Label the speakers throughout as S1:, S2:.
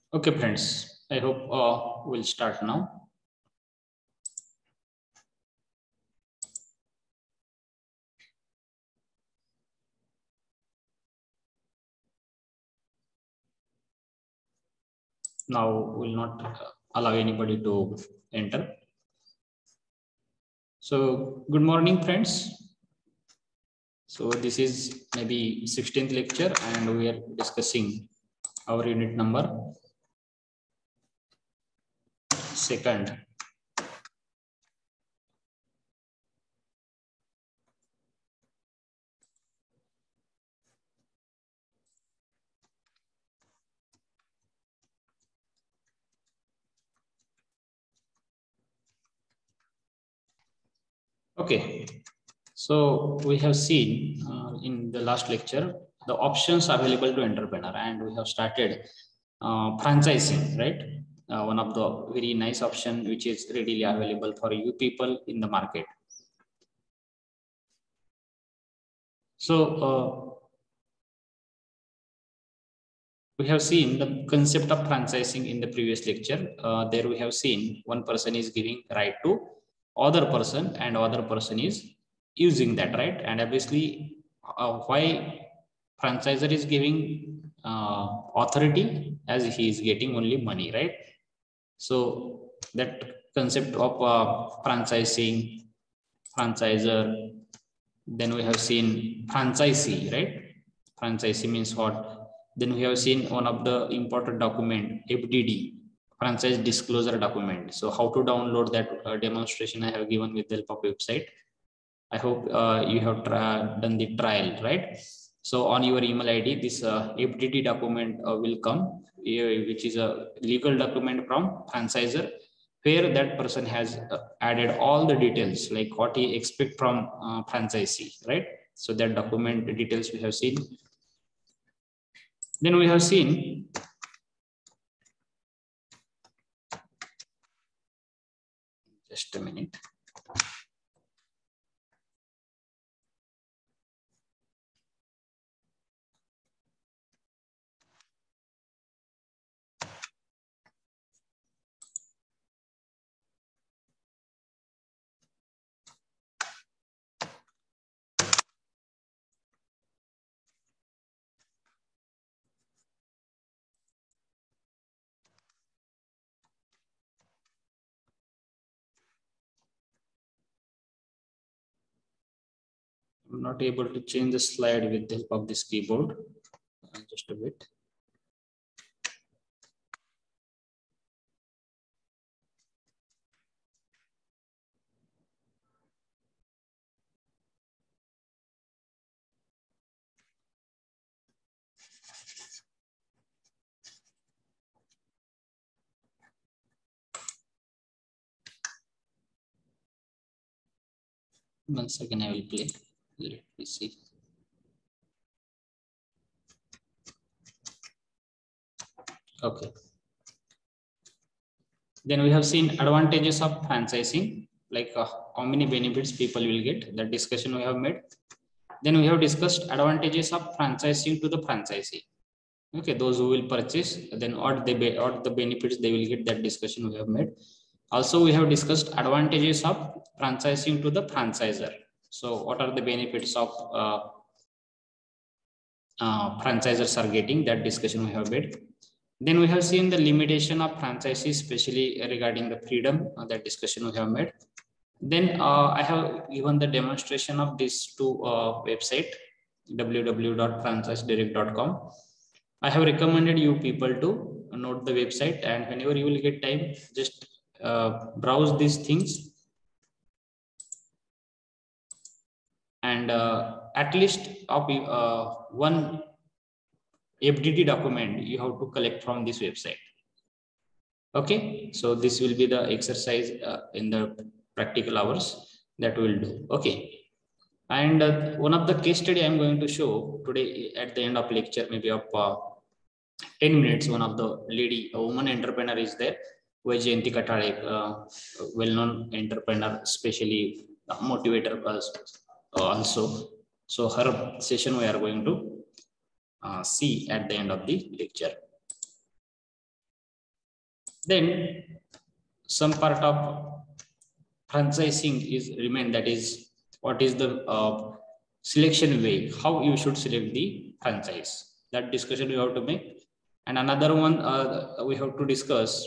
S1: Okay, friends, I hope we'll start now. Now we'll not allow anybody to enter. So good morning, friends. So this is maybe 16th lecture and we are discussing our unit number 2nd. Okay, so we have seen in the last lecture the options available to entrepreneur, and we have started franchising, right? One of the very nice option which is readily available for you people in the market. So we have seen the concept of franchising in the previous lecture. There we have seen one person is giving right to other person and other person is using that, right? And obviously why franchisor is giving authority, as he is getting only money, right? So that concept of franchising, franchisor, then we have seen franchisee, right? Franchisee means what? Then we have seen one of the important document, FDD, franchise disclosure document. So how to download that demonstration I have given with the help of website. I hope you have done the trial, right? So on your email ID, this FDD document will come, which is a legal document from franchisor, where that person has added all the details, like what he expect from franchisee, right? So that document details we have seen. Then we have seen just a minute. I'm not able to change the slide with the help of this keyboard. Just a bit. Once again, I will play. Let me see. Okay. Then we have seen advantages of franchising, like how many benefits people will get. That discussion we have made. Then we have discussed advantages of franchising to the franchisee. Okay, those who will purchase, then what the benefits they will get. That discussion we have made. Also, we have discussed advantages of franchising to the franchisor. So, what are the benefits of franchisors are getting? That discussion we have made. Then we have seen the limitation of franchisees, especially regarding the freedom. That discussion we have made. Then I have given the demonstration of these two website, www.franchisedirect.com. I have recommended you people to note the website, and whenever you will get time, just browse these things, and at least one FDD document you have to collect from this website. Okay, so this will be the exercise in the practical hours that we will do. Okay, and one of the case study I'm going to show today at the end of lecture, maybe of 10 minutes. One of the lady, a woman entrepreneur is there, Jayanti Katale, well-known entrepreneur, especially motivator also. So her session we are going to see at the end of the lecture. Then some part of franchising is remain, that is what is the selection way, how you should select the franchise. That discussion we have to make. And another one we have to discuss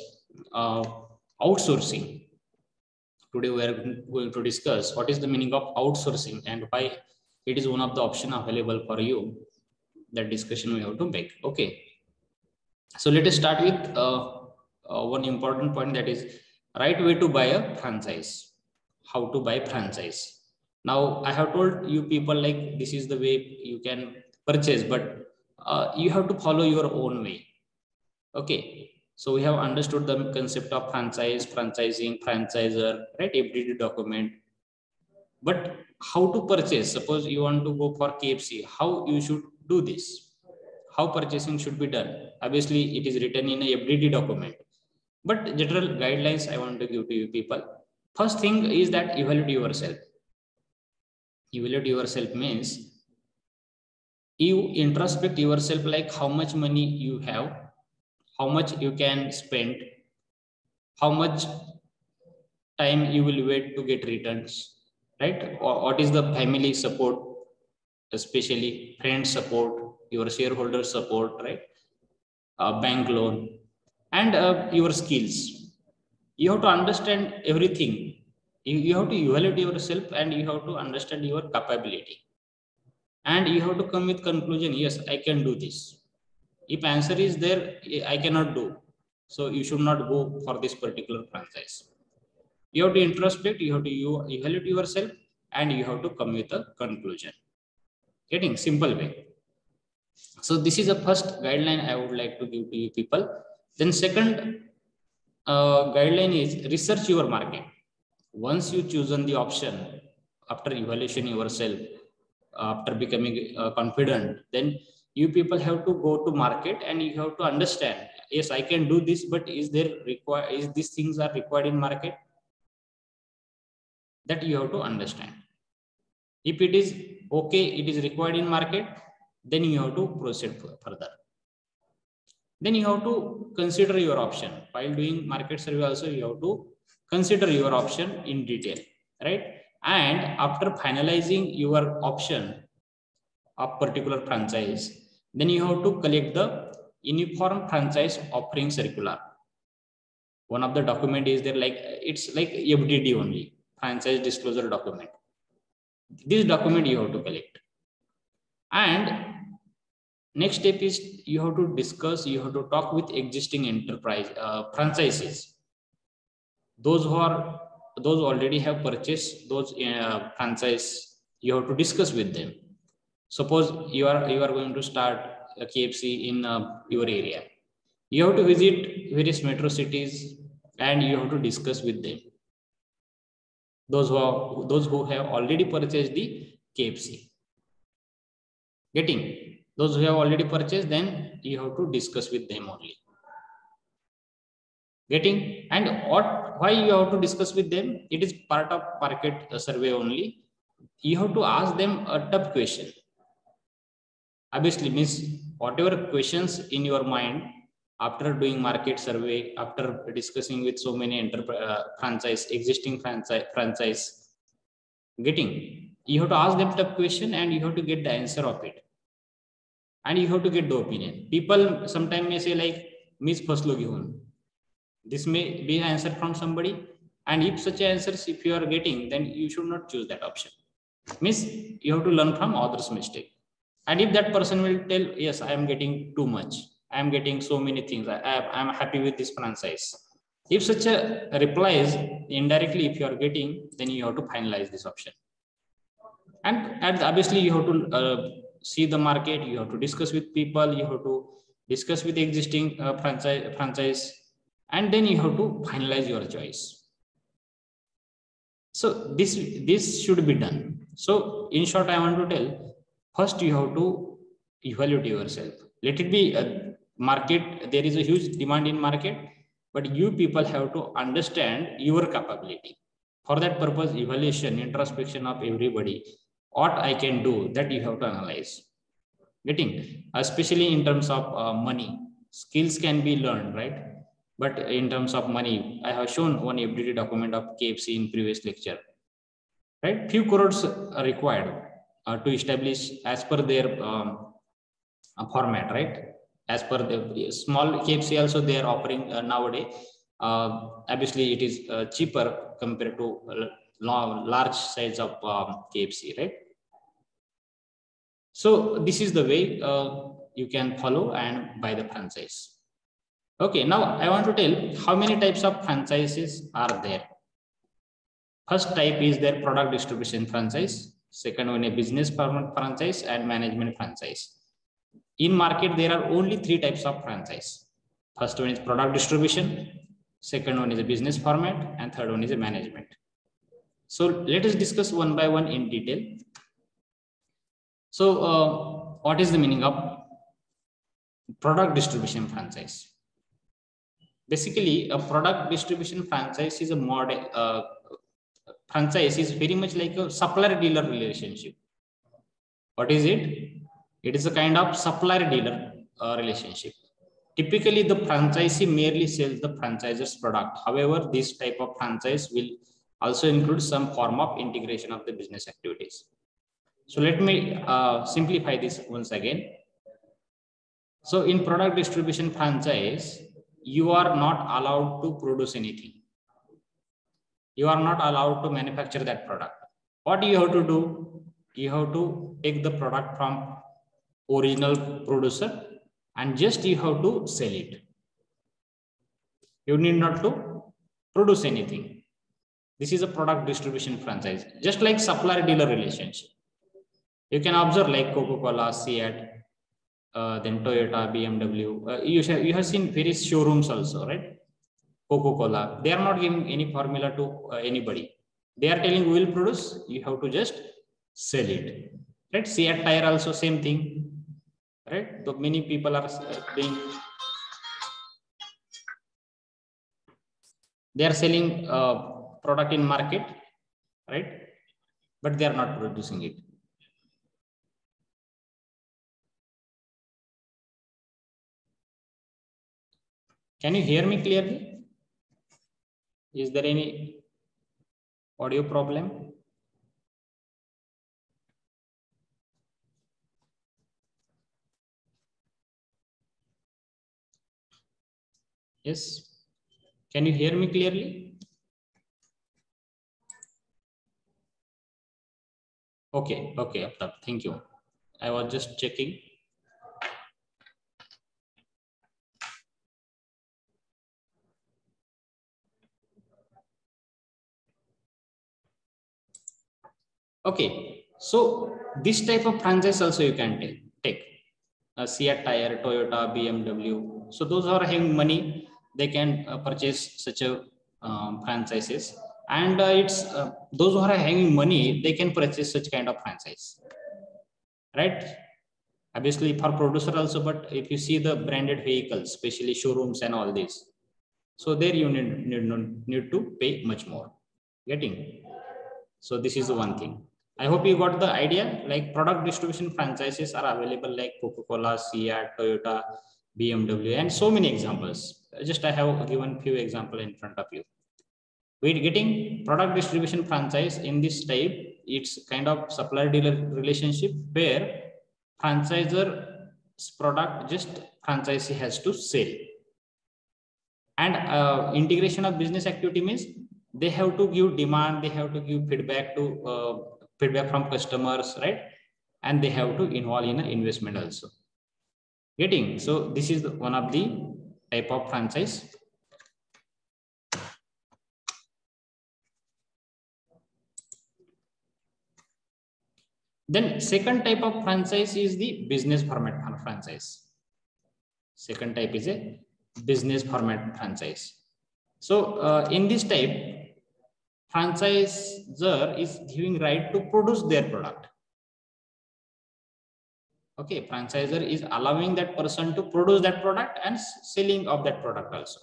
S1: outsourcing. Today we are going to discuss what is the meaning of outsourcing and why it is one of the option available for you. That discussion we have to make. Okay. So let us start with one important point, that is right way to buy a franchise. How to buy franchise. Now I have told you people like this is the way you can purchase, but you have to follow your own way. Okay. So we have understood the concept of franchise, franchising, franchisor, right? FDD document. But how to purchase? Suppose you want to go for KFC, how you should do this? How purchasing should be done? Obviously, it is written in a FDD document. But general guidelines I want to give to you people. First thing is that evaluate yourself. Evaluate yourself means you introspect yourself, like how much money you have, how much you can spend, how much time you will wait to get returns, right? Or what is the family support, especially friend support, your shareholder support, right? Bank loan, and your skills. You have to understand everything. You have to evaluate yourself and you have to understand your capability. And you have to come with conclusion, yes, I can do this. If answer is there, I cannot do. So you should not go for this particular franchise. You have to introspect, you have to evaluate yourself, and you have to come with a conclusion. Getting simple way. So this is the first guideline I would like to give to you people. Then second guideline is research your market. Once you chosen the option, after evaluation yourself, after becoming confident, then you people have to go to market and you have to understand, yes, I can do this, but is these things are required in market? That you have to understand. If it is okay, it is required in market, then you have to proceed further. Then you have to consider your option. While doing market survey also, you have to consider your option in detail, right? And after finalizing your option of particular franchise, then you have to collect the uniform franchise offering circular. One of the document is there, like it's like FDD only, franchise disclosure document. This document you have to collect. And next step is you have to discuss, you have to talk with existing enterprise franchises. Those already have purchased those franchise, you have to discuss with them. Suppose you are going to start a KFC in your area. You have to visit various metro cities and you have to discuss with them. Those who have already purchased the KFC. Getting those who have already purchased, then you have to discuss with them only. Getting, and why you have to discuss with them? It is part of market survey only. You have to ask them a tough question. Obviously, means whatever questions in your mind after doing market survey, after discussing with so many existing franchise, getting, you have to ask them tough question and you have to get the answer of it. And you have to get the opinion. People sometimes may say like, "Miss faslo gihun." This may be an answer from somebody, and if such answers if you are getting, then you should not choose that option. Means you have to learn from others' mistake. And if that person will tell, yes, I am getting too much, I am getting so many things, I am happy with this franchise. If such a replies indirectly, if you are getting, then you have to finalize this option. And obviously you have to see the market, you have to discuss with people, you have to discuss with existing franchise, and then you have to finalize your choice. So this should be done. So in short, I want to tell, first you have to evaluate yourself. Let it be a market, there is a huge demand in market, but you people have to understand your capability. For that purpose, evaluation, introspection of everybody, what I can do, that you have to analyze. Getting, especially in terms of money, skills can be learned, right? But in terms of money, I have shown one FDD document of KFC in previous lecture, right? Few crores are required to establish as per their format, right? As per the small KFC also they are offering nowadays. Obviously, it is cheaper compared to large size of KFC, right? So this is the way you can follow and buy the franchise. Okay, now I want to tell how many types of franchises are there. First type is their product distribution franchise. Second one, a business franchise and management franchise. In market, there are only three types of franchise. First one is product distribution. Second one is a business format, and third one is a management. So let us discuss one by one in detail. So what is the meaning of product distribution franchise? Basically, a product distribution franchise is a model. Franchise is very much like a supplier-dealer relationship. What is it? It is a kind of supplier-dealer relationship. Typically, the franchisee merely sells the franchisor's product. However, this type of franchise will also include some form of integration of the business activities. So let me simplify this once again. So in product distribution franchise, you are not allowed to produce anything. You are not allowed to manufacture that product. What do you have to do? You have to take the product from original producer and just you have to sell it. You need not to produce anything. This is a product distribution franchise, just like supplier-dealer relationship. You can observe like Coca-Cola, Seat, then Toyota, BMW. You have seen various showrooms also, right? Coca-Cola. They are not giving any formula to anybody. They are telling we will produce. You have to just sell it, right? Seat tire also same thing, right? So many people are being. They are selling product in market, right? But they are not producing it. Can you hear me clearly? Is there any audio problem? Yes. Can you hear me clearly? Okay, okay, thank you. I was just checking. Okay, so this type of franchise also you can take. Seat tire, Toyota, BMW. So those are having money, they can purchase such a franchises. And it's those who are having money, they can purchase such kind of franchise, right? Obviously for producer also, but if you see the branded vehicles, especially showrooms and all this, so there you need to pay much more. Getting? So this is the one thing. I hope you got the idea. Like product distribution franchises are available like Coca-Cola, Seat, Toyota, BMW, and so many examples. Just I have given few examples in front of you. We're getting product distribution franchise in this type. It's kind of supplier-dealer relationship where franchisor's product just franchisee has to sell. And integration of business activity means they have to give demand, they have to give feedback to feedback from customers, right? And they have to involve in an investment also. Getting? So this is one of the type of franchise. Then second type of franchise is the business format franchise. Second type is a business format franchise. So in this type, franchisor is giving right to produce their product. Okay, franchisor is allowing that person to produce that product and selling of that product also.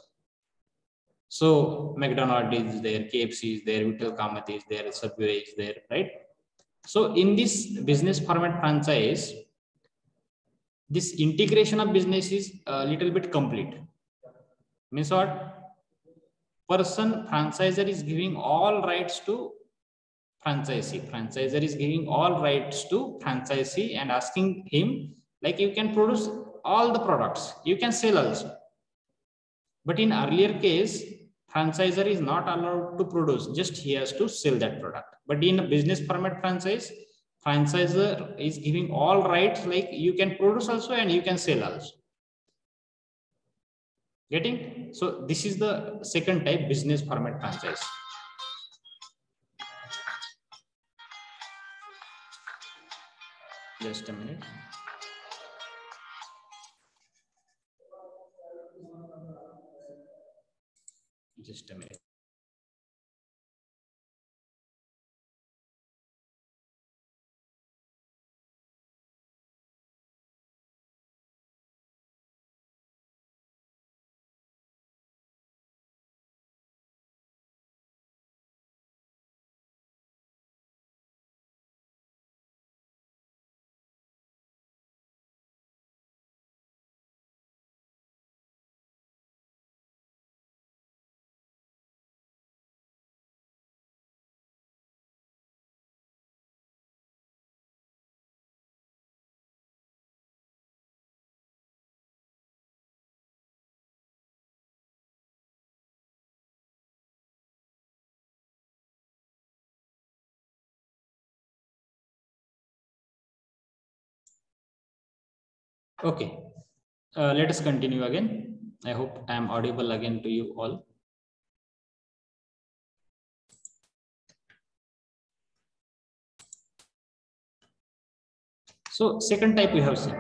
S1: So McDonald's is there, KFC is there, Vittel Kamath is there, Subway is there, right? So in this business format franchise, this integration of business is a little bit complete. Means what? Person franchisor is giving all rights to franchisee. Franchisor is giving all rights to franchisee and asking him, like, you can produce all the products, you can sell also. But in earlier case, franchisor is not allowed to produce, just he has to sell that product. But in a business permit franchise, franchisor is giving all rights, like you can produce also and you can sell also. Getting? So this is the second type, business permit franchise. Just a minute. Just a minute. Okay, let us continue again. I hope I am audible again to you all. So second type we have seen.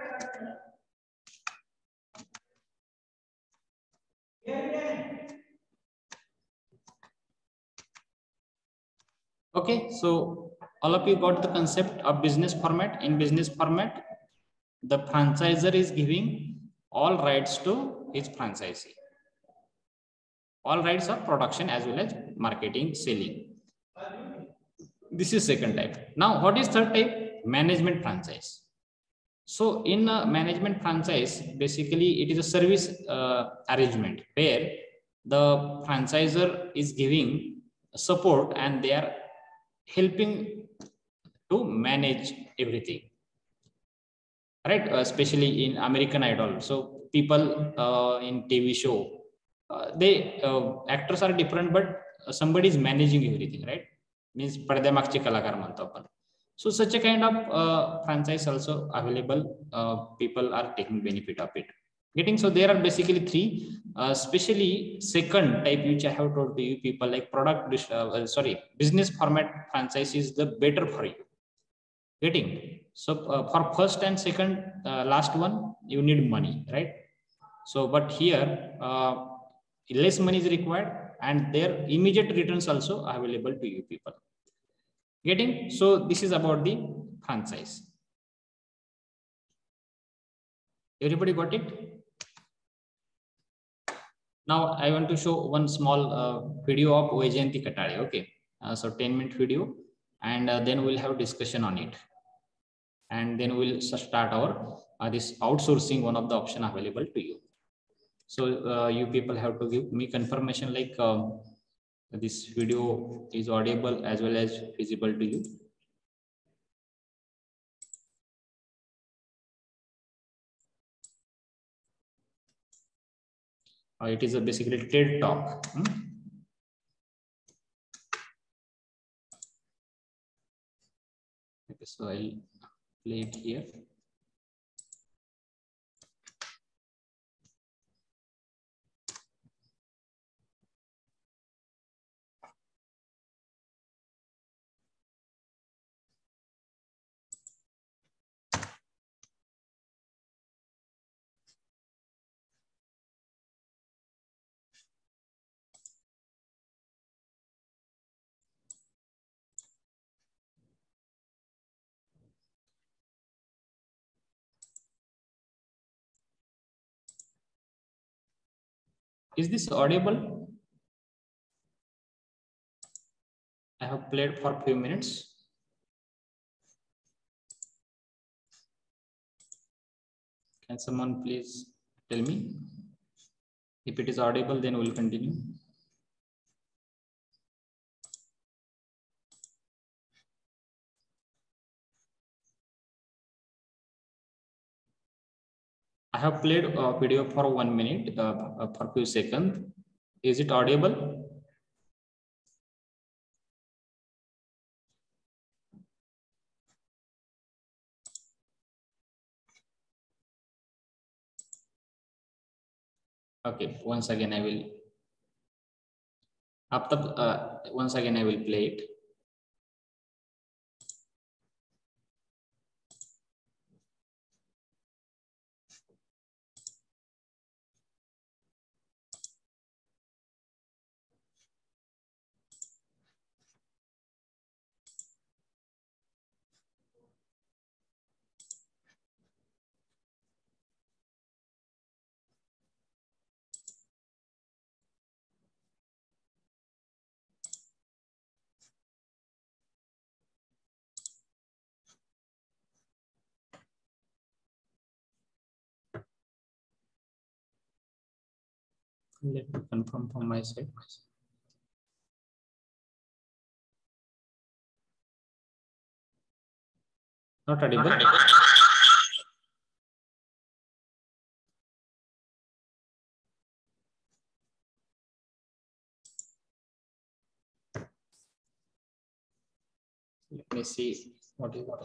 S1: Okay, so all of you got the concept of business format. In business format, the franchisor is giving all rights to his franchisee. All rights of production as well as marketing, selling. This is second type. Now, what is third type? Management franchise. So in a management franchise, basically it is a service arrangement where the franchisor is giving support and they are helping to manage everything, right? Especially in American Idol. So people in TV show, they actors are different, but somebody is managing everything, right? Means पडद्यामागचे कलाकार म्हणतो आपण. So such a kind of franchise also available. People are taking benefit of it. Getting? So there are basically three, especially second type which I have told to you people, like business format franchise is the better for you. Getting? So for first and second, last one, you need money, right? So but here less money is required and their immediate returns also available to you people. Getting? So this is about the franchise. Everybody got it? Now I want to show one small video of Vaijayanti Katare. Okay, so 10-minute video, and then we'll have discussion on it, and then we'll start our this outsourcing, one of the option available to you. So you people have to give me confirmation like this video is audible as well as visible to you. It is a basically TED talk. Okay, so I'll play it here. Is this audible? I have played for a few minutes. Can someone please tell me? If it is audible, then we'll continue. I have played a video for 1 minute, for few seconds. Is it audible? Okay, once again I will. Once again I will play it. Let me confirm from my side. Not audible. Let me see what is.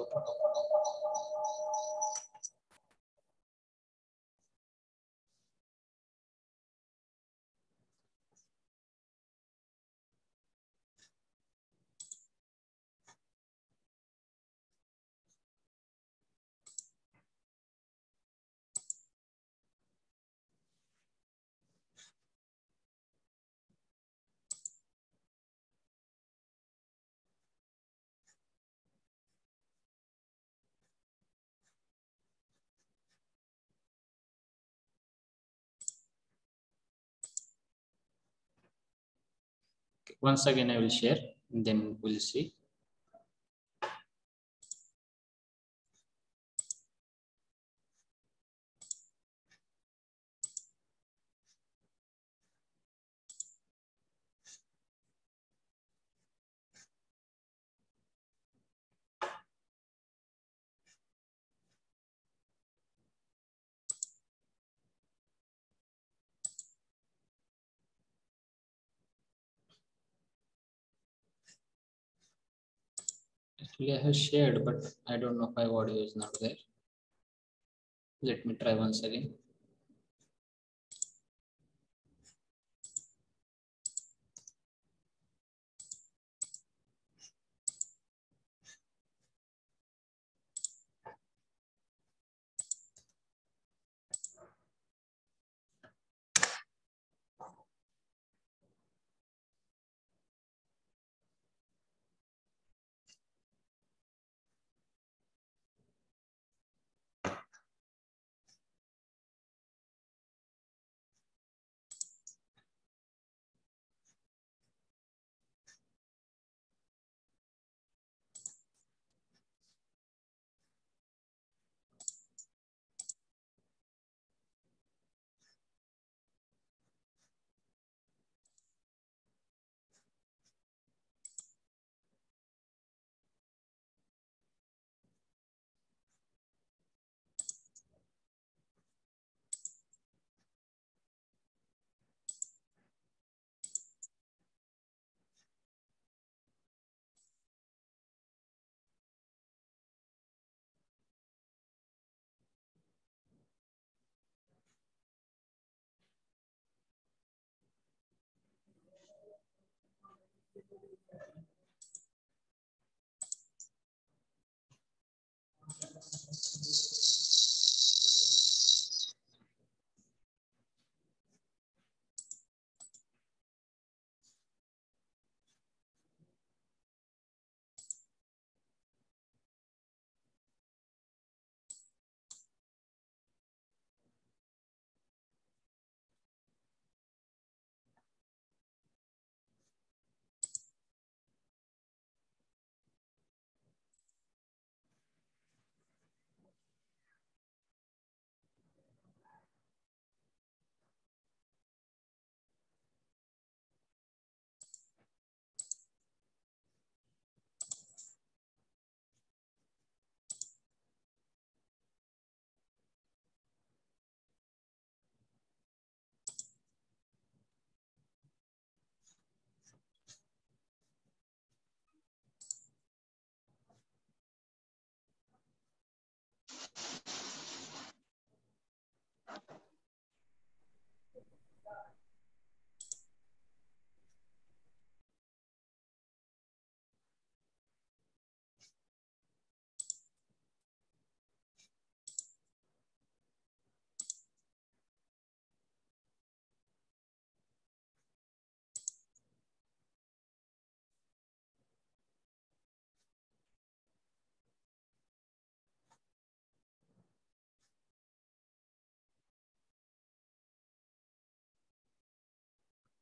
S1: Once again I will share, and then we'll see. Actually, I have shared, but I don't know why audio is not there. Let me try once again.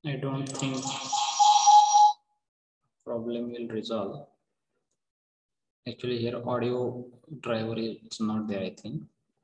S1: I don't think problem will resolve. Actually, here audio driver is not there, I think.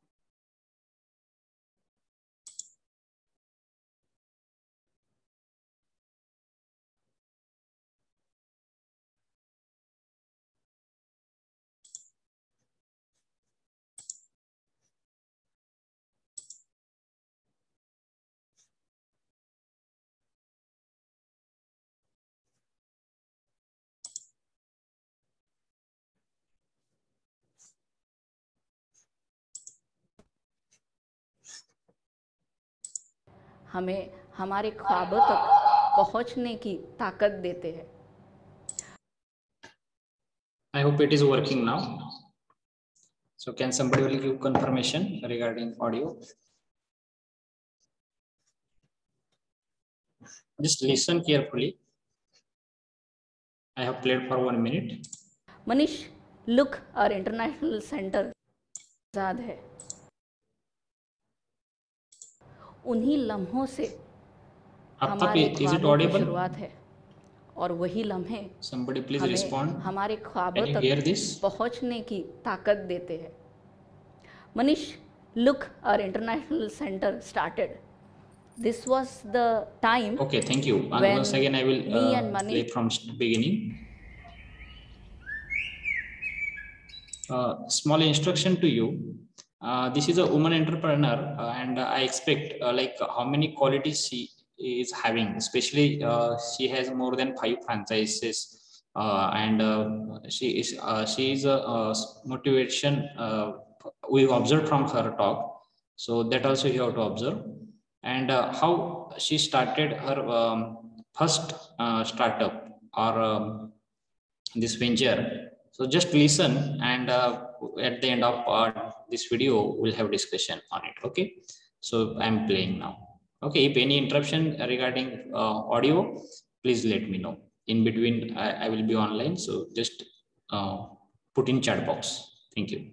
S2: हमें हमारे ख्वाबों तक पहुंचने की ताकत देते हैं।
S1: I hope it is working now. So can somebody will give confirmation regarding audio? Just listen carefully. I have played for 1 minute.
S2: Manish, look और इंटरनेशनल सेंटर आज़ाद है। उन्हीं लम्हों से हमारे ख्वाबों की शुरुआत है और वही लम्हे
S1: Somebody please
S2: हमें
S1: respond.
S2: हमारे ख्वाबों
S1: Can you hear this?
S2: तक पहुंचने की ताकत देते हैं। मनीष, लुक और international centre started. This was the time.
S1: Okay, thank you. And once again, I will play from beginning. Small instruction to you. This is a woman entrepreneur, and I expect like how many qualities she is having. Especially, she has more than 5 franchises, and she is a motivation. We observed from her talk, so that also you have to observe, and how she started her first startup or this venture. So just listen, and at the end of this video we'll have discussion on it. Okay, so I'm playing now. Okay, if any interruption regarding audio, please let me know. In between I will be online, so just put in chat box. Thank you.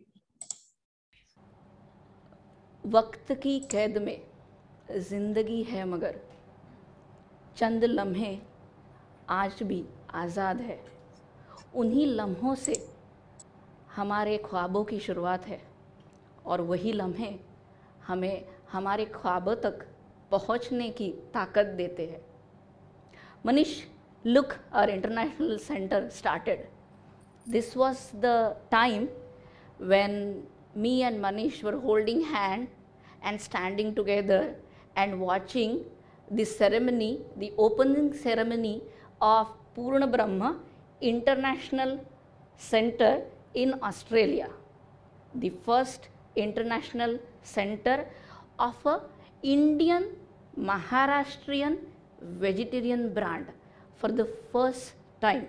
S2: वक्त की कैद में जिंदगी है, मगर चंद लम्हे आज भी आज़ाद है। उन्हीं लम्हों से हमारे ख्वाबों की शुरुआत है और वही लम्हे हमें हमारे ख्वाबों तक पहुंचने की ताकत देते हैं। मनीष, लुक और international centre started. This was the time when me and Manish were holding hand and standing together and watching the ceremony, the opening ceremony of Purna Brahma International Center in Australia, the first international center of a Indian Maharashtrian vegetarian brand for the first time.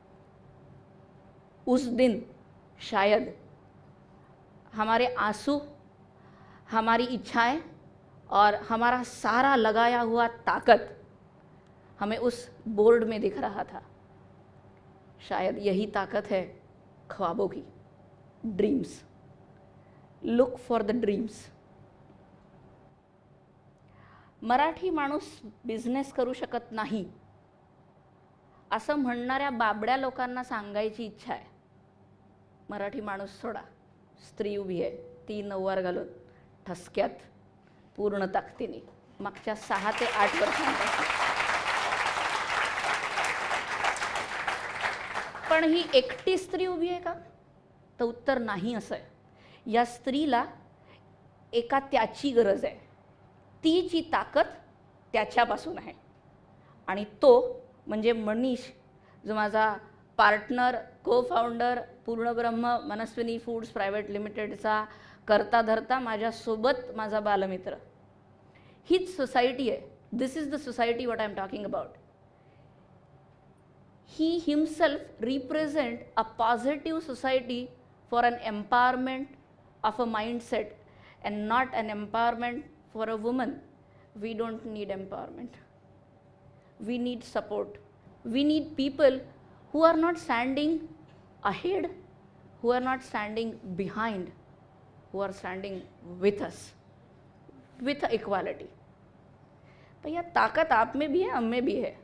S2: उस दिन शायद हमारे आंसू, हमारी इच्छाएं और हमारा सारा लगाया हुआ ताकत हमें उस बोर्ड में दिख रहा था। शायद यही ताकत है ख्वाबों की, dreams. Look for the dreams. Marathi माणूस बिझनेस करू शकत नाही असं म्हणणाऱ्या बाबड्या लोकांना सांगायची इच्छा आहे. मराठी माणूस सोडा, स्त्री उभी आहे, ती नऊवार घालून ठसक्यात पूर्ण ताकदीने मागच्या 6 ते 8 वर्षांपासून. पण ही एकटी स्त्री उभी आहे का? तर उत्तर नाही असं आहे. या स्त्रीला एका त्याची गरज आहे. तीची ताकद त्याच्यापासून आहे आणि तो म्हणजे मनीष, जो माझा partner, co founder, Purnabrahma Manaswini foods private लिमिटेडचा करता धरता माझ्यासोबत माझा बालमित्र. हीच सोसायटी आहे. This is the society what I am talking about. He himself represent a positive society for an empowerment of a mindset and not an empowerment for a woman. We don't need empowerment. We need support. We need people who are not standing ahead, who are not standing behind, who are standing with us, with equality. भैया ताकत आप में भी है, हम में भी है।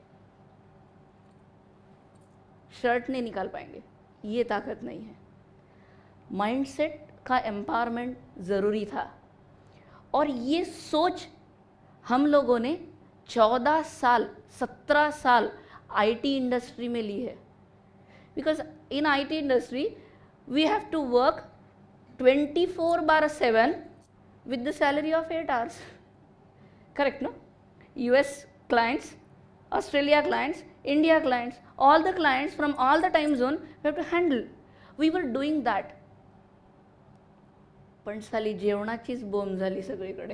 S2: शर्ट नहीं निकाल पाएंगे, ये ताकत नहीं है। माइंडसेट का एम्पावरमेंट ज़रूरी था, और ये सोच हम लोगों ने 14 साल 17 साल आईटी इंडस्ट्री में ली है। Because in IT industry we have to work 24/7 with the salary of 8 hours. Correct, no? US clients, Australia clients, India clients, all the clients from all the time zone we have to handle. We were doing that. पण साली जेवणाचीच बोंब झाली सगळीकडे.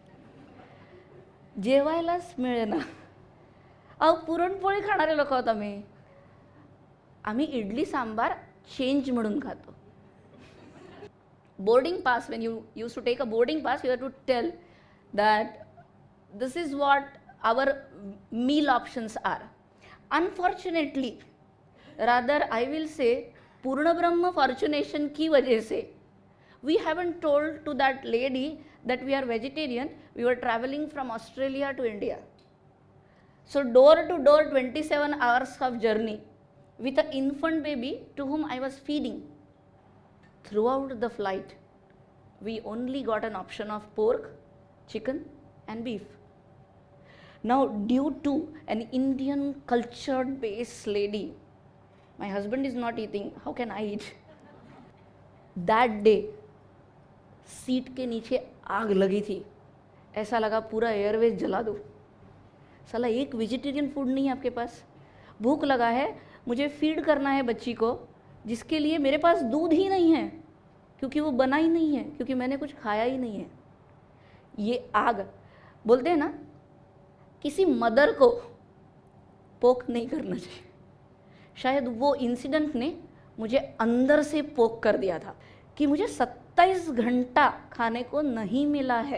S2: जेवायलाच मिळेना. अहो पुरणपोळी खाणारे लोक आहोत आम्ही. आम्ही इडली सांबार चेंज म्हणून खातो. Boarding pass, when you used to take a boarding pass, you had to tell that this is what our meal options are. Unfortunately, rather I will say Purna Brahma fortunation की वजह से we haven't told to that lady that we are vegetarian. We were traveling from Australia to India. So door to door 27 hours of journey with an infant baby to whom I was feeding. Throughout the flight, we only got an option of pork, chicken and beef. Now, due to an Indian cultured based lady, my husband is not eating, how can I eat? That day, seat के नीचे आग लगी थी, ऐसा लगा पूरा Airways जला दो। साला एक वेजिटेरियन फूड नहीं है आपके पास, भूख लगा है, मुझे फीड करना है बच्ची को, जिसके लिए मेरे पास दूध ही नहीं है, क्योंकि वो बना ही नहीं है, क्योंकि मैंने कुछ खाया ही नहीं है। ये आग, बोलते हैं ना, किसी मदर को पोक नहीं करना चाहिए। शायद वो इंसिडेंट ने मुझे अंदर से पोक कर दिया था कि मुझे 27 घंटा खाने को नहीं मिला है।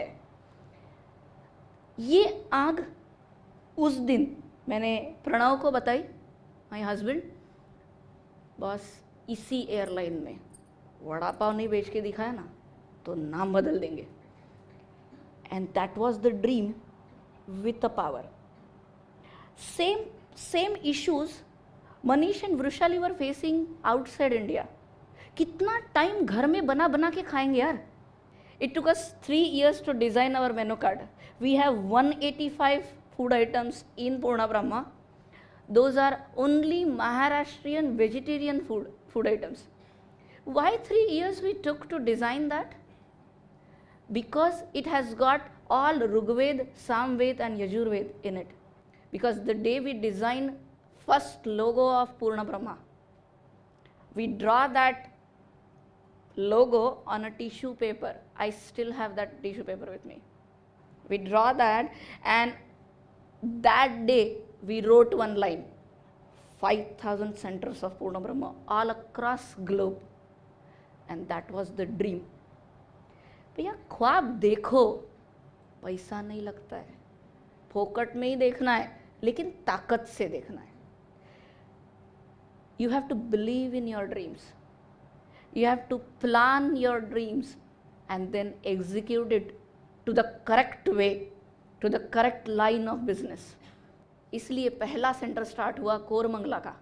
S2: ये आग उस दिन मैंने प्रणव को बताई, माय हस्बैंड, बॉस इसी एयरलाइन में वड़ा पाव नहीं बेच के दिखाया ना तो नाम बदल देंगे। And that was the dream with a power. Same issues Manish and Vrushali were facing outside India. कितना टाइम घर में बना बना के खाएंगे यार। It took us 3 years to design our menu card. We have 185 food items in Purna Brahma. Those are only Maharashtrian vegetarian food items. Why 3 years we took to design that? Because it has got all Rigved, Samved and Yajurved in it. Because the day we design first logo of Purna Brahma, we draw that logo on a tissue paper. I still have that tissue paper with me. We draw that, and that day we wrote one line, 5,000 centers of Purna Brahma all across globe, and that was the dream. भैया ख्वाब देखो, पैसा नहीं लगता है, फोकट में ही देखना है, लेकिन ताकत से देखना है। You have to believe in your dreams. You have to plan your dreams and then execute it to the correct way, to the correct line of business. इसलिए पहला सेंटर स्टार्ट हुआ कोरमंगला का,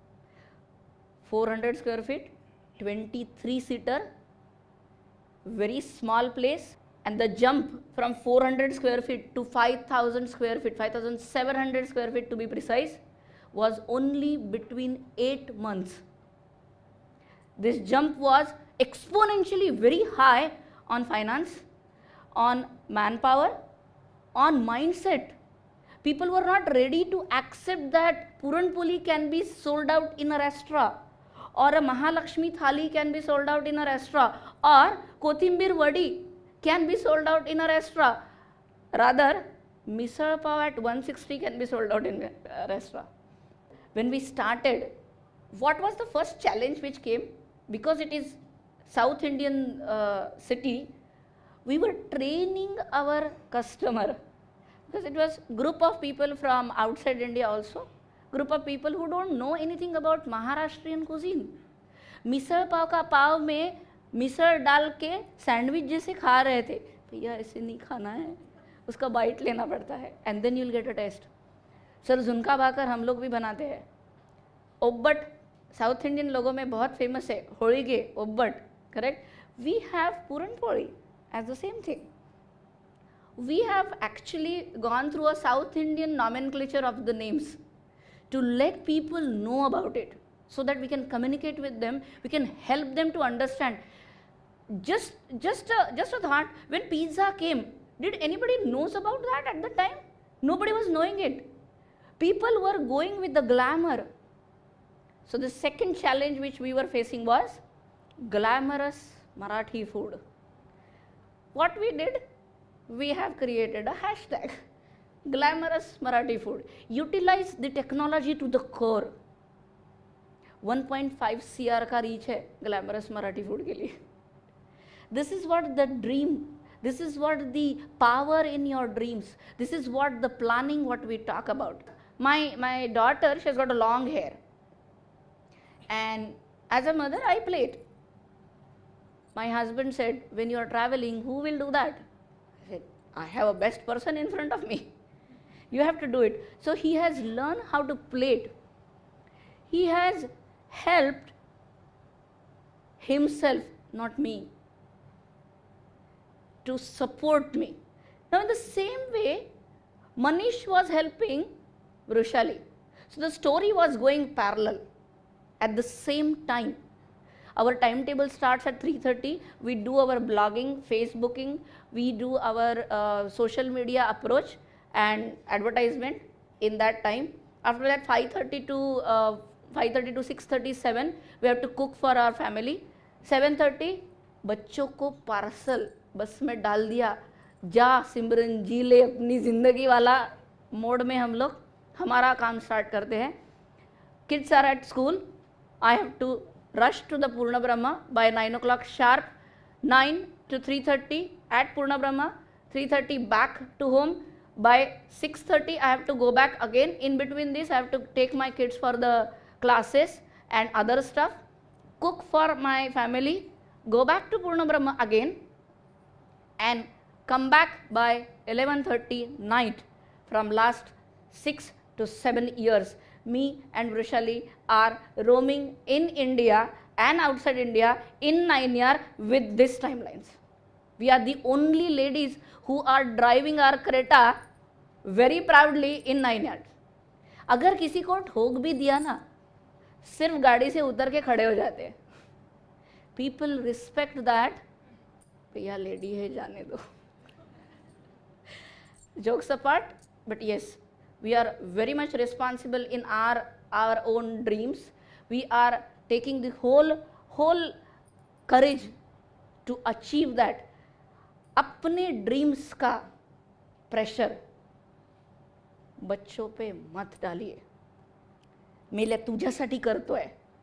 S2: 400 square feet, 23 seater, very small place, and the jump from 400 square feet to 5,000 square feet, 5,700 square feet to be precise, was only between 8 months. This jump was exponentially very high on finance, on manpower, on mindset. People were not ready to accept that Puran Puli can be sold out in a restaurant, or a Mahalakshmi Thali can be sold out in a restaurant, or Kothimbir Vadi can be sold out in a restaurant. Rather, Misal Pav at 160 can be sold out in a restaurant. When we started, what was the first challenge which came? Because it is South Indian city, we were training our customer, because it was group of people from outside India also, group of people who don't know anything about Maharashtrian cuisine. Misal pav का पाव में मिसल डाल के sandwich जैसे खा रहे थे। भैया ऐसे नहीं खाना है, उसका बाइट लेना पड़ता है, and then you will get a taste. Sir zunka bhakar हम लोग भी बनाते हैं. ओब्बट साउथ इंडियन लोगों में बहुत फेमस है, holige, obbattu, correct. We have puran poli as the same thing. We have actually gone through a South Indian nomenclature of the names to let people know about it, so that we can communicate with them, we can help them to understand. Just a thought, when pizza came, did anybody knows about that at the time? Nobody was knowing it. People were going with the glamour. So the second challenge which we were facing was glamorous Marathi food. What we did? We have created a hashtag, glamorous Marathi food. Utilize the technology to the core. 1.5 CR का reach है glamorous Marathi food के लिए. This is what the dream, this is what the power in your dreams, this is what the planning what we talk about. My daughter, she has got a long hair, and as a mother I played. My husband said, when you are traveling, who will do that? I have a best person in front of me. You have to do it. So he has learned how to plait. He has helped himself, not me, to support me. Now in the same way, Manish was helping Vrushali. So the story was going parallel at the same time. Our timetable starts at 3:30. We do our blogging, Facebooking, we do our social media approach and advertisement in that time. After that, 5:30 to 6:37, we have to cook for our family. 7:30, बच्चों को parcel बस में डाल दिया, जा सिमरन जी ले अपनी ज़िंदगी वाला मोड में हम लोग हमारा काम स्टार्ट करते हैं. Kids are at school. I have to rush to the Purna Brahma by 9 o'clock sharp. 9 to 3:30 at Purna Brahma, 3:30 back to home. By 6:30 I have to go back again. In between this I have to take my kids for the classes and other stuff, cook for my family, go back to Purna Brahma again, and come back by 11:30 night. From last 6 to 7 years, me and Vrushali are roaming in India and outside India in 9 years with these timelines. We are the only ladies who are driving our Creta very proudly in 9 years. अगर किसी को ठोक भी दिया ना, सिर्फ गाड़ी से उतर के खड़े हो जाते हैं. People respect that. भैया लेडी है, जाने दो. Jokes apart, but yes, we are very much responsible in our own dreams. We are taking the whole courage to achieve that. अपने dreams का pressure बच्चों पे मत डालिए. मेल्या तुझ्यासाठी करतोय.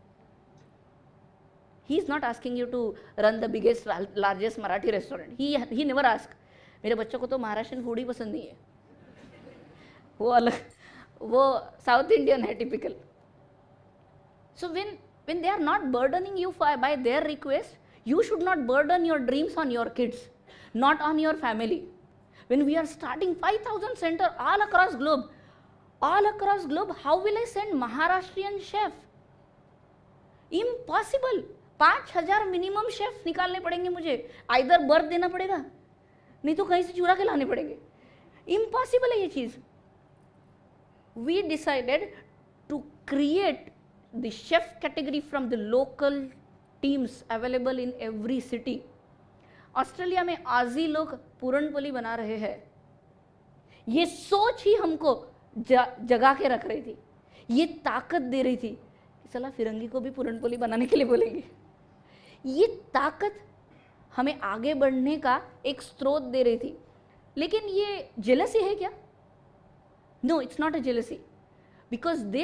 S2: He is not asking you to run the biggest, largest Marathi restaurant. He never asked. मेरे बच्चों को तो महाराष्ट्रियन फूड ही पसंद नहीं है, वो अलग, वो साउथ इंडियन है typical. So when they are not burdening you by their request, you should not burden your dreams on your kids, not on your family. When we are starting 5,000 center all across globe, how will I send Maharashtrian chef? Impossible. 5,000 minimum chef निकालने पड़ेंगे मुझे. Either birth देना पड़ेगा, नहीं तो कहीं से चुरा के लाने पड़ेंगे. इम्पॉसिबल है ये चीज. We decided to create the chef category from the local teams available in every city. Australia में आजी लोग पूरनपोली बना रहे हैं. ये सोच ही हमको जगा के रख रही थी, ये ताकत दे रही थी कि चला फिरंगी को भी पूरनपोली बनाने के लिए बोलेंगे. ये ताकत हमें आगे बढ़ने का एक स्रोत दे रही थी. लेकिन ये जेलसी है क्या? No, it's not a jealousy, because they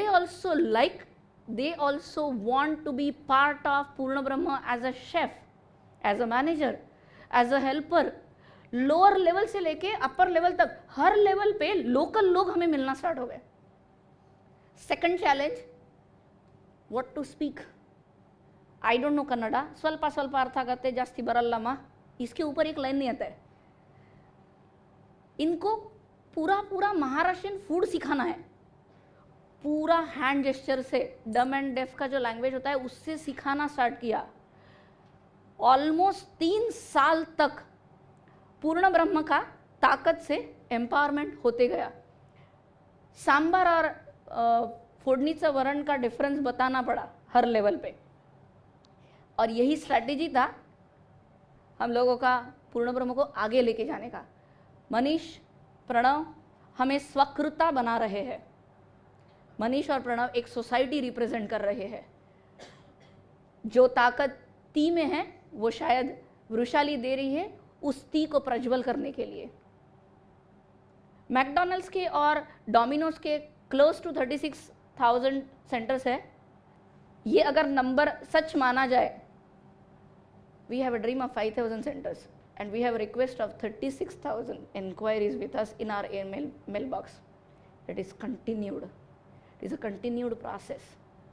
S2: also want to be part of Purna Brahma as a chef, as a manager, as a helper. Lower level से लेके अपर लेवल तक हर लेवल पे लोकल लोग हमें मिलना start हो गए. Second challenge, what to speak. I don't know Kannada, स्वल्प स्वल्प अर्थ आगते, जास्ती बरल्लಮ್ಮ. इसके ऊपर एक लाइन नहीं आता है. इनको पूरा पूरा महाराष्ट्रियन फूड सिखाना है, पूरा हैंड जेस्चर से, डम एंड डेफ का जो लैंग्वेज होता है उससे सिखाना स्टार्ट किया। ऑलमोस्ट 3 साल तक पूर्ण ब्रह्म का ताकत से एम्पावरमेंट होते गया। सांबार और फोड़नीचं वरण का डिफरेंस बताना पड़ा हर लेवल पे, और यही स्ट्रैटेजी था हम लोगों का पूर्ण ब्रह्म को आगे लेके जाने का। मनीष, प्रणव हमें स्वकृता बना रहे हैं। मनीष और प्रणव एक सोसाइटी रिप्रेजेंट कर रहे हैं। जो ताकत ती में है वो शायद वृषाली दे रही है उस ती को प्रज्वल करने के लिए। मैकडॉनल्ड्स के और डोमिनोज के क्लोज टू 36,000 सेंटर्स है। ये अगर नंबर सच माना जाए, we have a dream of 5,000 centers and we have a request of 36,000 inquiries with us in our email mailbox. It is continued. It is a continued process.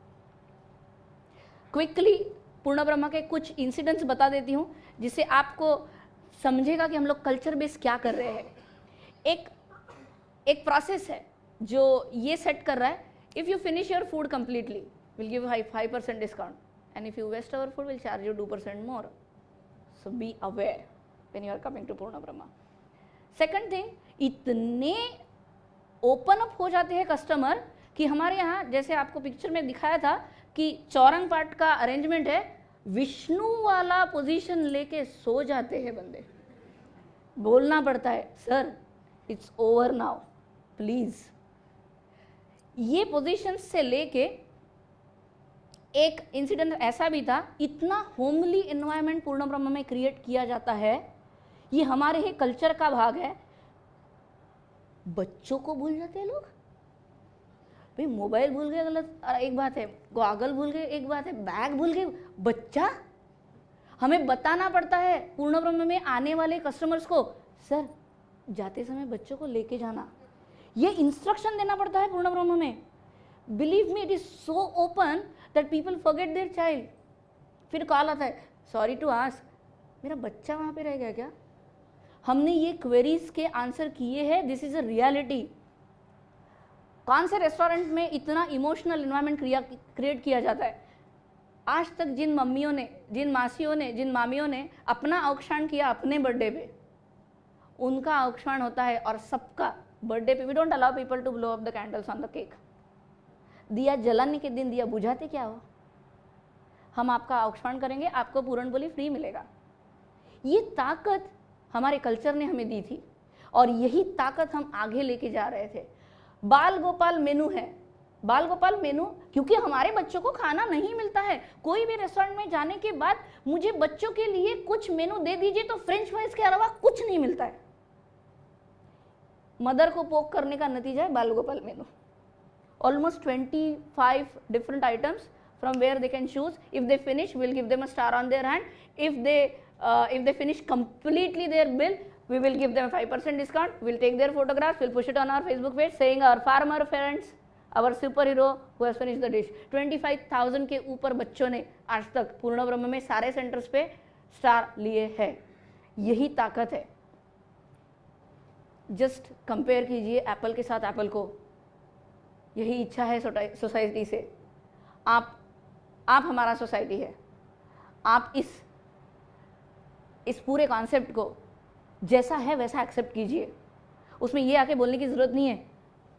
S2: Quickly पूर्ण ब्रह्म के कुछ incidents बता देती हूँ जिससे आपको समझेगा कि हम लोग कल्चर बेस क्या कर रहे हैं। एक प्रोसेस है जो ये सेट कर रहा है, if you finish your food completely will give 5% discount, and if you waste our food we'll charge you 2% more. So be aware when you are coming to Purna Brahma. Second thing, इतने open up हो जाते हैं customer कि हमारे यहाँ जैसे आपको picture में दिखाया था कि चौरंग पाठ का अरेंजमेंट है, विष्णु वाला पोजीशन लेके सो जाते हैं बंदे। बोलना पड़ता है, sir it's over now please. ये पोजीशन से लेके एक इंसिडेंट ऐसा भी था, इतना होमली एनवायरनमेंट पूर्ण ब्रह्म में क्रिएट किया जाता है, ये हमारे ही कल्चर का भाग है। बच्चों को भूल जाते हैं लोग, भाई मोबाइल भूल गए गलत एक बात है, गॉगल भूल गए एक बात है, बैग भूल गए, बच्चा हमें बताना पड़ता है पूर्ण ब्रह्म में आने वाले कस्टमर्स को, सर जाते समय बच्चों को लेके जाना, ये इंस्ट्रक्शन देना पड़ता है पूर्ण ब्रह्म में। Believe me, it is so open that people forget their child. फिर कॉल आता है, सॉरी टू आस्क, मेरा बच्चा वहाँ पे रह गया क्या? हमने ये क्वेरीज के आंसर किए हैं, दिस इज अ रियलिटी। कौन से रेस्टोरेंट में इतना इमोशनल एनवायरनमेंट क्रिएट किया जाता है? आज तक जिन मम्मियों ने, जिन मासियों ने, जिन मामियों ने अपना औक्षाण किया अपने बर्थडे पे, उनका औक्षाण होता है और सबका बर्थडे पे। We don't allow people to blow up the candles on the cake. दिया जलाने के दिन दिया बुझाते क्या हो? हम आपका औक्षाण करेंगे, आपको पूरण बोली फ्री मिलेगा। ये ताकत हमारे कल्चर ने हमें दी थी और यही ताकत हम आगे लेके जा रहे थे। बाल गोपाल मेनू है, बाल गोपाल मेनू क्योंकि हमारे बच्चों को खाना नहीं मिलता है। कोई भी रेस्टोरेंट में जाने के बाद मुझे बच्चों के लिए कुछ मेनू दे दीजिए तो फ्रेंच फ्राइज के अलावा कुछ नहीं मिलता है। मदर को पोक करने का नतीजा है बाल गोपाल मेनू। Almost 25 different items from where they can choose. If they finish, we'll give them a star on their hand. If they finish completely their bill, we will give them a 5% discount. We'll take their photographs, we'll push it on our Facebook page saying our farmer friends, our superhero who has finished the dish. 25,000 के ऊपर बच्चों ने आज तक पूर्ण ब्रह्म में सारे centres पे स्टार लिए हैं। यही ताकत है। जस्ट कंपेयर कीजिए एप्पल के साथ एप्पल को। यही इच्छा है सोसाइटी से। आप हमारा सोसाइटी है। आप इस पूरे कॉन्सेप्ट को जैसा है वैसा एक्सेप्ट कीजिए। उसमें ये आके बोलने की ज़रूरत नहीं है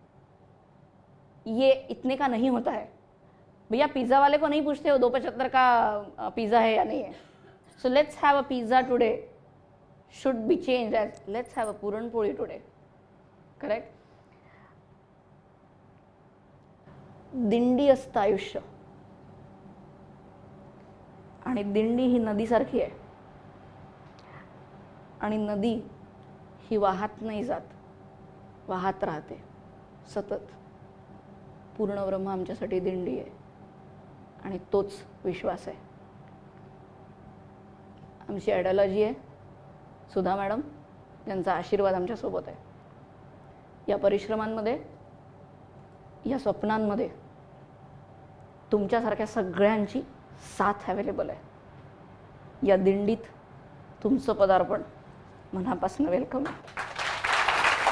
S2: ये इतने का नहीं होता है। भैया पिज़्ज़ा वाले को नहीं पूछते हो 2.75 का पिज़्ज़ा है या नहीं है। So let's have a pizza today should be change as let's have a puranpoli today. Correct? दिंडी असतं आयुष्य आणि दिंडी ही नदीसारखी आहे आणि नदी ही वाहत नाही जात, वाहत राहते सतत। पूर्ण ब्रह्म आमच्यासाठी दिंडी आहे आणि तोच विश्वास आहे। आमची आयडियोलॉजी आहे सुधा मॅडम, यांचा आशीर्वाद आमच्यासोबत आहे। या परिश्रमांमध्ये, या स्वप्नांमध्ये तुमच्यासारख्या सगळ्यांची साथ अवेलेबल आहे। या दिंडीत तुमचं पदार्पण मनापासून वेलकम आहे।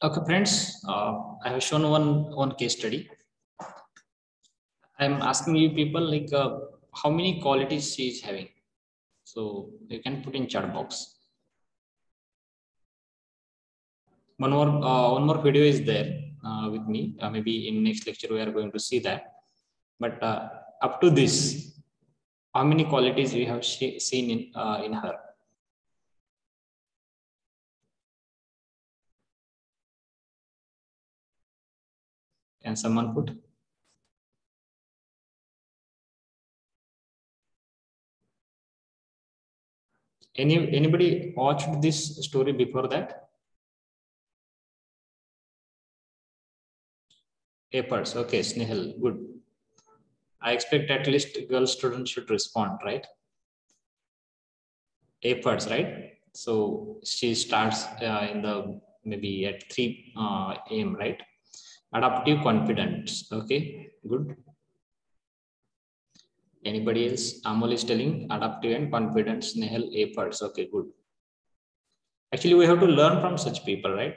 S1: Okay, friends, I have shown one case study. I'm asking you people like how many qualities she is having. So you can put in chat box. One more video is there with me. Maybe in next lecture we are going to see that. But up to this, how many qualities we have seen in her? Can someone put? Anybody watched this story before that? Papers. Okay, Snehal, good. I expect at least girl student should respond, right? Efforts, right? So she starts in the maybe at 3 a.m., right? Adaptive confidence. Okay, good. Anybody else? Amol is telling adaptive and confidence. Nehal efforts. Okay, good. Actually, we have to learn from such people, right?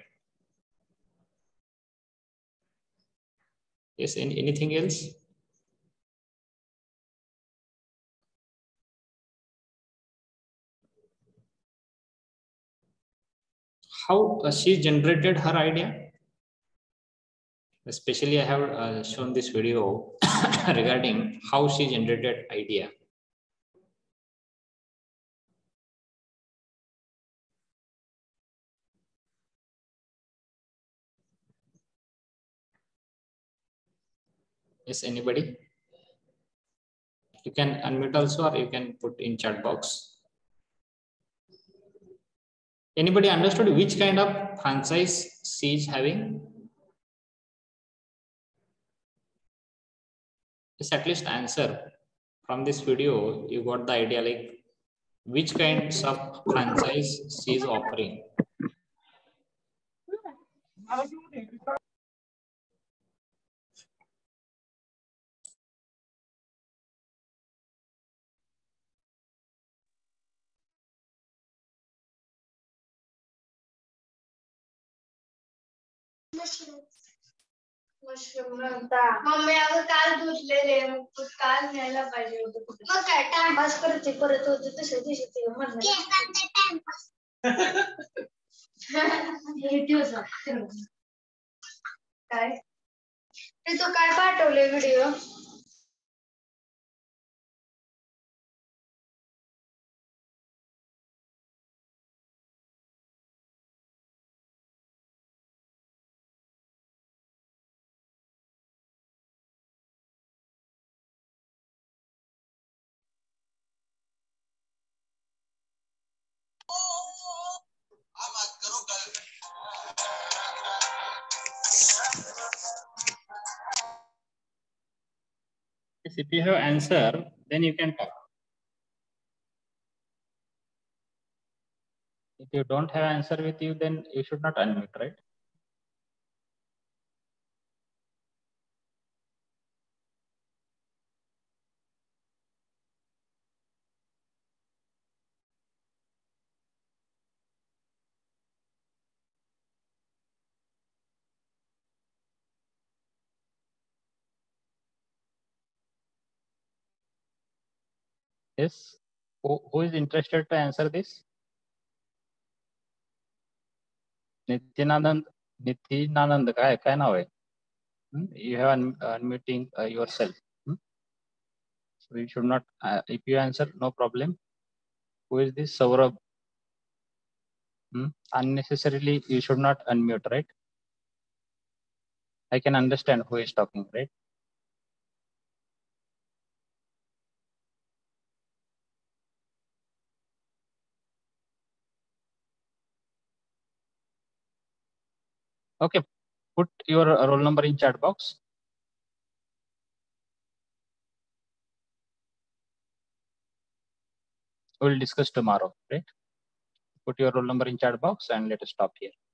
S1: Yes. Anything else? How she generated her idea? Especially, I have shown this video regarding how she generated idea. Yes, anybody? You can unmute also, or you can put in chat box. Anybody understood which kind of franchise she is having? Just at least answer from this video. You got the idea like which kinds of franchise she is offering.
S3: Mummy अगं काल धुतलेले मग काल न्यायला पाहिजे होतं मग काय timepass करते परत होते तसे दिसते काय ते तू काय पाठवले video
S1: If you have answer, then you can talk. If you don't have answer with you, then you should not unmute, right? Yes. Who is interested to answer this? Nityanand, काय नाव आहे? You have unmuting yourself. So you should not, if you answer, no problem. Who is this? Saurabh. Unnecessarily, you should not unmute, right? I can understand who is talking, right? Okay, put your roll number in chat box. We'll discuss tomorrow, right? Put your roll number in chat box and let us stop here.